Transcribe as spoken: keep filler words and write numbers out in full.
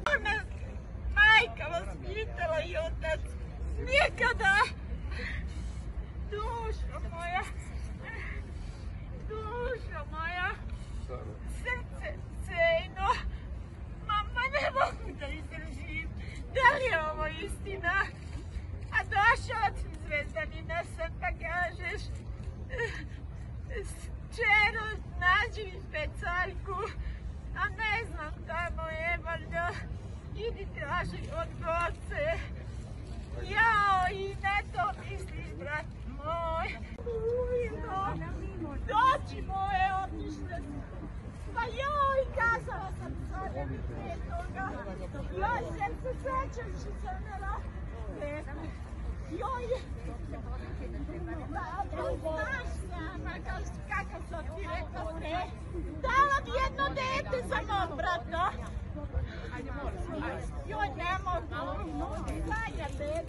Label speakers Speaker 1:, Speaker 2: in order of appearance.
Speaker 1: Ona, majka vas pitala i otac. Nikada. Dušo moja. Dušo moja. Srce, sejno. Mama, ne mogu da izdržim. Da li je ovo istina? A došao od Zvezdanina sam pa kažeš, čero, nađi mi pecaljku, a ne znam tamo je, valjda, idi traži od goce. Jao, i na to misliš, brat moj. Uvino, doći moje otišle. Pa joj, kazala sam sada mi prije toga. Joj, sem se sećam što sam nela. Joj, znaš sama kakav sam ti rekao pre. Dala mi jedno dete za mog brata. Joj, ne mogu. Zaja dete.